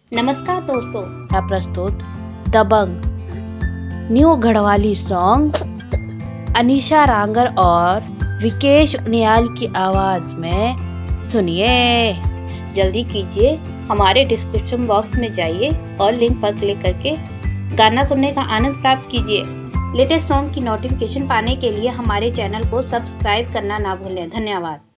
नमस्कार दोस्तों, का प्रस्तुत दबंग न्यू गढ़वाली सॉन्ग अनीशा रांगर और विकेश उनियाल की आवाज में सुनिए। जल्दी कीजिए, हमारे डिस्क्रिप्शन बॉक्स में जाइए और लिंक पर क्लिक करके गाना सुनने का आनंद प्राप्त कीजिए। लेटेस्ट सॉन्ग की नोटिफिकेशन पाने के लिए हमारे चैनल को सब्सक्राइब करना ना भूलें। धन्यवाद।